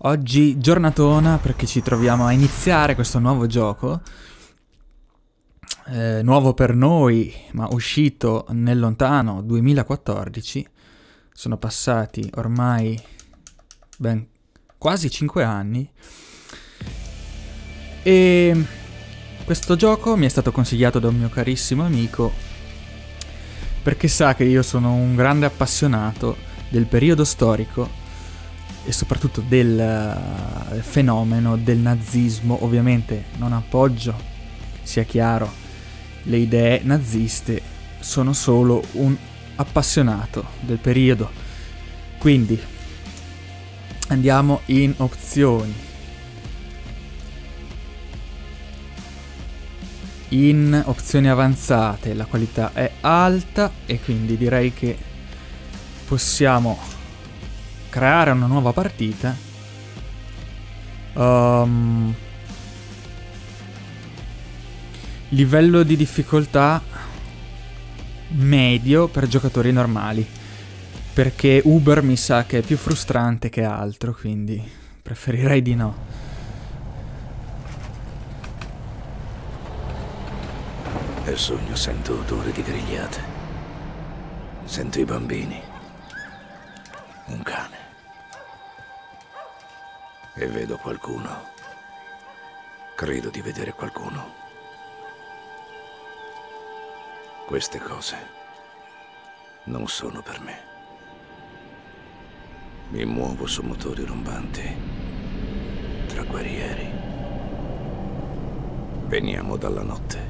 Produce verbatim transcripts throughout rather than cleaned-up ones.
Oggi giornatona perché ci troviamo a iniziare questo nuovo gioco, eh, nuovo per noi, ma uscito nel lontano duemilaquattordici. Sono passati ormai ben quasi cinque anni e questo gioco mi è stato consigliato da un mio carissimo amico perché sa che io sono un grande appassionato del periodo storico e soprattutto del uh, fenomeno del nazismo. Ovviamente non appoggio, sia chiaro, le idee naziste, sono solo un appassionato del periodo. Quindi andiamo in opzioni. In opzioni avanzate la qualità è alta e quindi direi che possiamo creare una nuova partita. Um, livello di difficoltà medio per giocatori normali, perché Uber mi sa che è più frustrante che altro, quindi preferirei di no. Nel sogno sento odore di grigliate. Sento i bambini. Un cane. E vedo qualcuno. Credo di vedere qualcuno. Queste cose non sono per me. Mi muovo su motori rombanti, tra guerrieri. Veniamo dalla notte.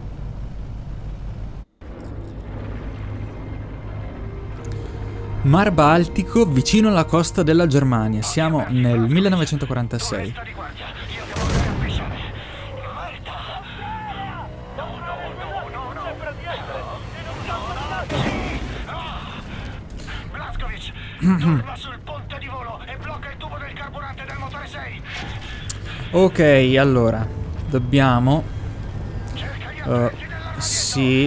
Mar Baltico, vicino alla costa della Germania. Siamo nel millenovecentoquarantasei. Ok, allora dobbiamo uh, sì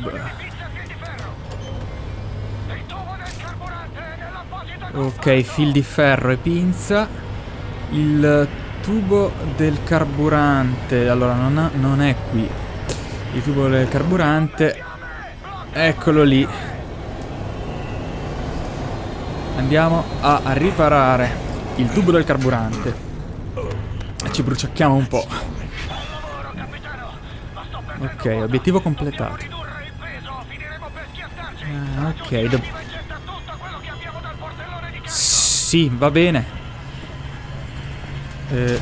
ok, fil di ferro e pinza. Il tubo del carburante, allora non, ha, non è qui. Il tubo del carburante, eccolo lì. Andiamo a, a riparare il tubo del carburante e ci bruciacchiamo un po'. Ok, obiettivo completato. Ah, ok, do- sì, va bene. Eh,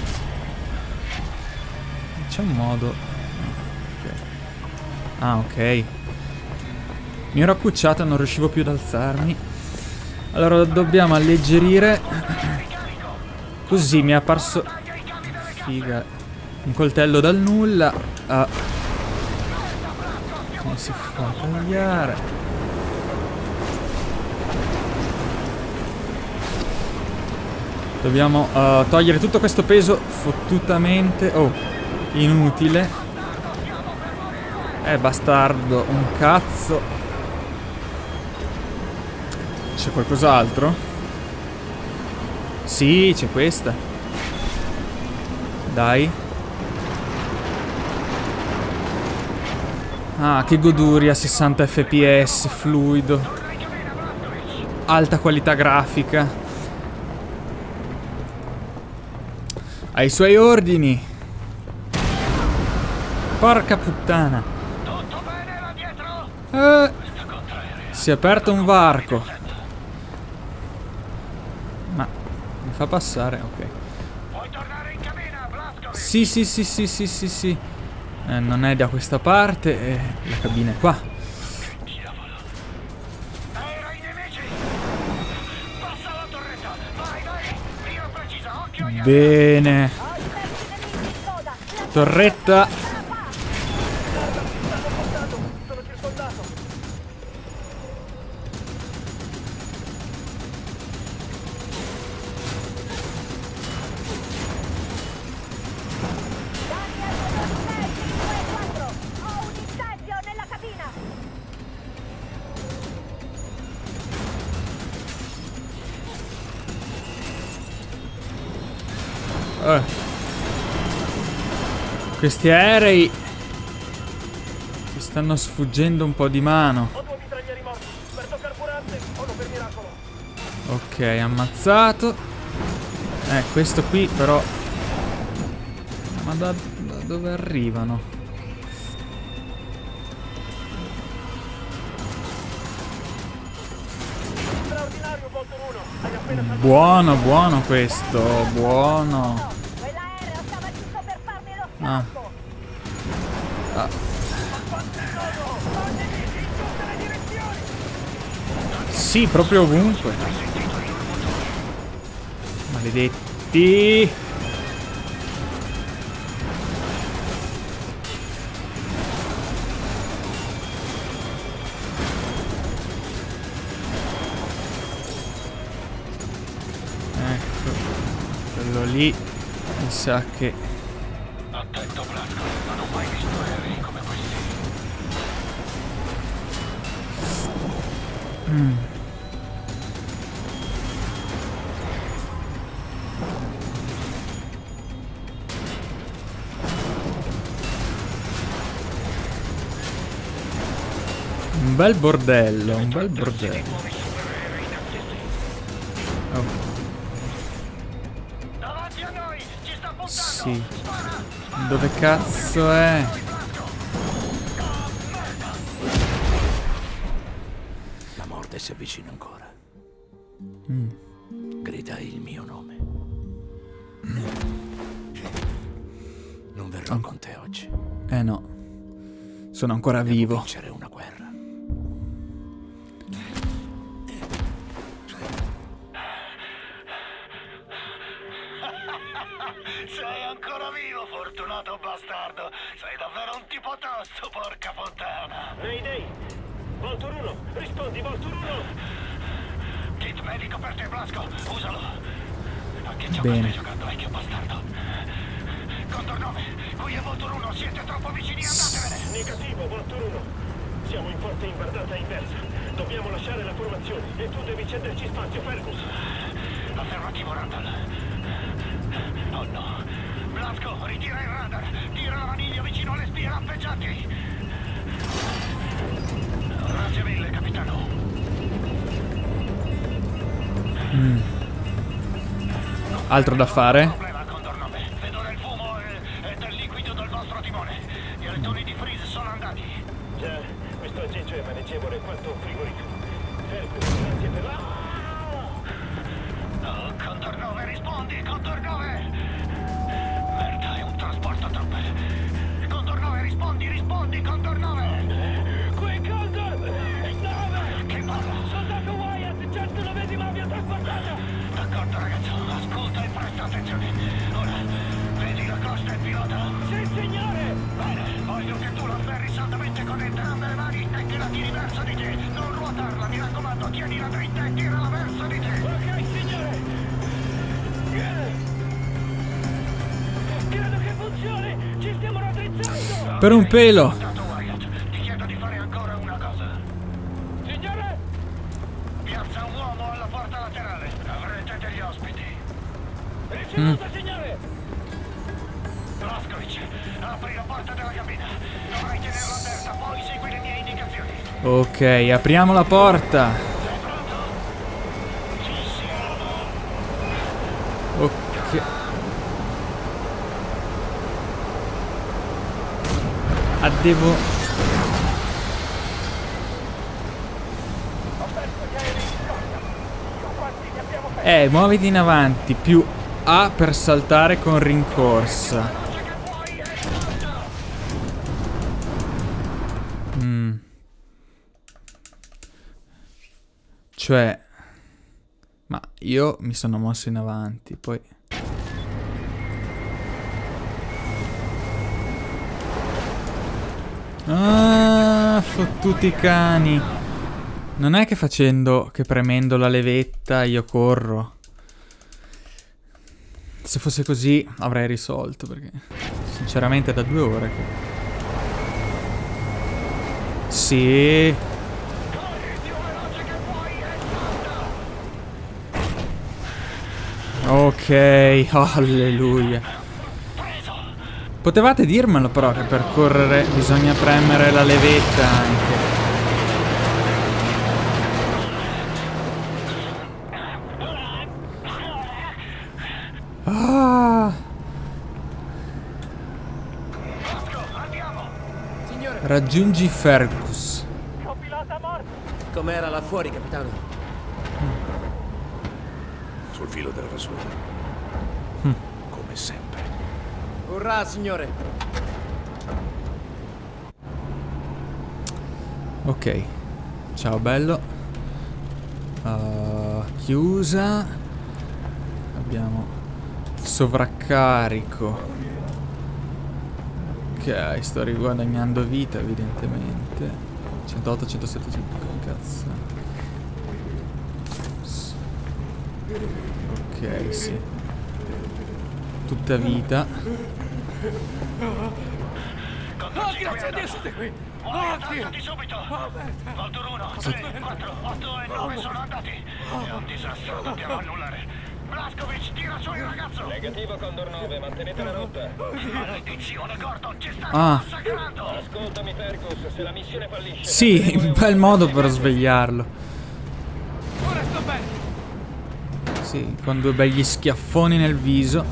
c'è un modo. Okay. Ah, ok. Mi ero accucciato e non riuscivo più ad alzarmi. Allora dobbiamo alleggerire. Così mi è apparso. Figa. Un coltello dal nulla. Ah. Come si fa a tagliare? Dobbiamo uh, togliere tutto questo peso fottutamente. Oh, inutile. Eh, bastardo, un cazzo. C'è qualcos'altro? Sì, c'è questa. Dai. Ah, che goduria, sessanta fps, fluido. Alta qualità grafica. Ai suoi ordini. Porca puttana. Eh, si è aperto un varco. Ma mi fa passare, ok. Sì, sì, sì, sì, sì, sì, sì. Eh, non è da questa parte. Eh, la cabina è qua. Bene. Torretta. Uh. Questi aerei ci stanno sfuggendo un po' di mano. Ok, ammazzato. Eh, questo qui però... Ma da, da dove arrivano? Buono, buono questo, buono. Ah. Ah. Sì, proprio ovunque. Maledetti. Lì mi sa che... Attento Blasco, non ho mai visto aerei come questi. Mm. Un bel bordello, un bel bordello. Oh. Sì. Dove cazzo è? La morte si avvicina ancora. Mm. Grida il mio nome. Non verrò Oh. con te oggi. Eh no. Sono ancora Devo vivo. vincere una guerra. Sei ancora vivo, fortunato bastardo. Sei davvero un tipo tosto, porca puttana. Mayday! Volturuno! Rispondi, Volturuno! Kit medico per te, Blasco. Usalo. A che gioco Bene. stai giocando, vecchio bastardo? Condor nove, qui è Volturuno. Siete troppo vicini, andatevene. Negativo, Volturuno! Siamo in forte imbardata inversa. Dobbiamo lasciare la formazione e tu devi cederci spazio, Fergus. Affermativo, Randall. Oh no. Blasco, ritira il radar. Tira la vaniglia vicino alle spie lampeggianti. Grazie mille, capitano. Mm. Altro da fare? Problema, Condor nove. Vedo del fumo e, e del liquido del vostro timone. I rettoni di freeze sono andati. Già, questo aggeggio è maneggevole quanto un frigorifero. Fergus, grazie per la... Oh, Condor nove, rispondi, Condor nove! Merda, è un trasporto troppe. Condor nove, rispondi, rispondi, Condor nove! Qui Condor! nove! Che parla? Soldato Wyatt, centonovesima aviotrasportata! D'accordo, ragazzo, ascolta e presta attenzione. Ora, vedi la costa e il pilota? Sì, signore! Bene, voglio che tu la afferri saldamente con entrambe le mani e che la tiri verso di te. Non ruotarla, mi raccomando, tienila dritta e tirala verso di te. Ok, signore! Credo che funzioni! Ci stiamo raddrizzando! Per un pelo. Soldato Wyatt, ti chiedo di fare ancora una cosa. Signore! Piazza un uomo alla porta laterale. Avrete degli ospiti. Ricevuto, signore! Blaskovic, apri la porta della cabina. Dovrai tenerla aperta, poi segui le mie indicazioni. Ok, apriamo la porta. Sei pronto? Ci siamo. Ok. Ah, devo... Eh, muoviti in avanti. Più A per saltare con rincorsa. Mm. Cioè... Ma io mi sono mosso in avanti, poi... Ah, fottuti cani. Non è che facendo, che premendo la levetta io corro. Se fosse così avrei risolto, perché sinceramente è da due ore che... Sì. Ok. Ok, oh, alleluia. Potevate dirmelo però che per correre bisogna premere la levetta anche. Ah. Raggiungi Fergus. Com'era là fuori, capitano? Sul filo della rasura. Mm. Come sempre. Urrà, signore! Ok. Ciao bello. Uh, chiusa. Abbiamo sovraccarico. Ok, sto riguadagnando vita evidentemente. centootto, centosette, cento, cazzo. Ok, sì. Tutta vita. Oh, grazie a Dio siete qui! Oh, Dio! subito! Voltur uno, tre, quattro, otto e nove sono andati! È un disastro, dobbiamo annullare! Blaskovic, tira su il ragazzo! Negativo, Condor nove, mantenete la rotta. Maledizione, Gordon, ci stanno Ah. massacrando! Ascoltami, Fergus, se la missione fallisce... Sì, un bel modo per svegliarlo. Ora sto bene! Sì, con due begli schiaffoni nel viso.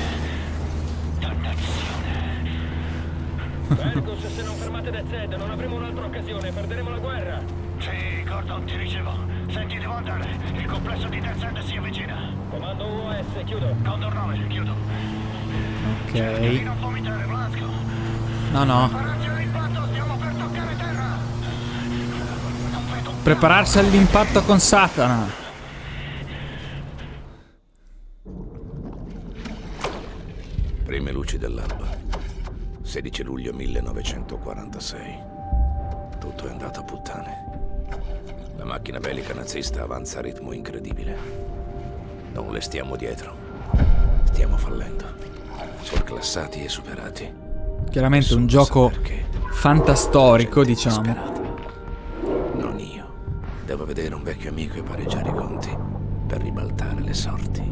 Fergus, se non fermate Death Head non avremo un'altra occasione, perderemo la guerra. Sì, Gordon, ti ricevo. Senti, devo andare. Il complesso di Death Head si avvicina. Comando U O S, chiudo. Condor nove, chiudo. Ok. Non vomitare, Blasco. No, no. Preparazione impatto, stiamo per toccare terra. Non vedo un Prepararsi all'impatto con Satana. Prime luci dell'alba. sedici luglio millenovecentoquarantasei. Tutto è andato a puttane. La macchina bellica nazista avanza a ritmo incredibile. Non le stiamo dietro. Stiamo fallendo. Surclassati e superati. Chiaramente un Nessuno gioco sa perché. fantastorico, Gente diciamo. disperata. Non io. Devo vedere un vecchio amico e pareggiare i conti per ribaltare le sorti.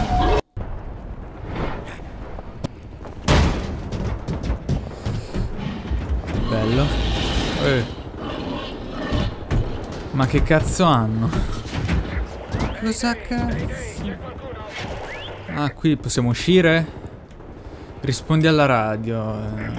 Bello. Eh. Ma che cazzo hanno? Cosa cazzo? Ah, qui possiamo uscire? Rispondi alla radio.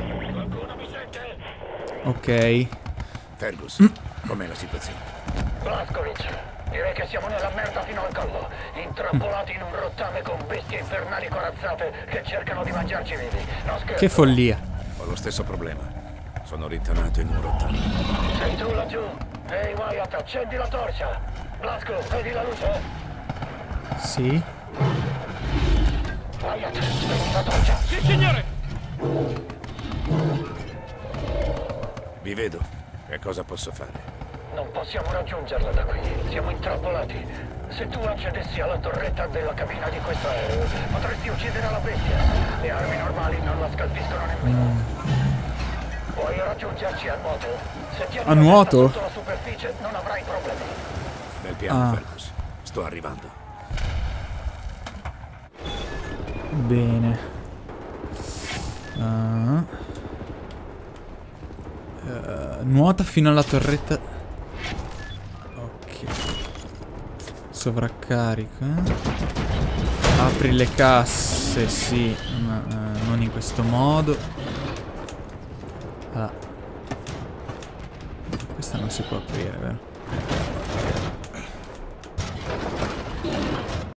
Ok. Fergus, com'è la situazione? Blaskovic, direi che siamo nella merda fino al collo, intrappolati in un rottame con bestie infernali corazzate che cercano di mangiarci vivi. Non scherzo. Che follia. Ho lo stesso problema. Sono rintonato in un rottame. Sei tu laggiù? Ehi Wyatt, accendi la torcia. Blasko, vedi la luce? Sì. Wyatt, spegni la torcia. Sì, signore! Vi vedo. Che cosa posso fare? Non possiamo raggiungerla da qui, siamo intrappolati. Se tu accedessi alla torretta della cabina di questo aereo, potresti uccidere la bestia. Le armi normali non la scalfiscono nemmeno. Puoi raggiungerci a nuoto. Se tieni A la nuoto? testa sotto la superficie non avrai problemi. Bel piano, Ah. Fergus. Sto arrivando. Bene. Ah. Eh, nuota fino alla torretta. Ok. Sovraccarico. eh. Apri le casse, sì, ma eh, non in questo modo. Ah. Questa non si può aprire, vero?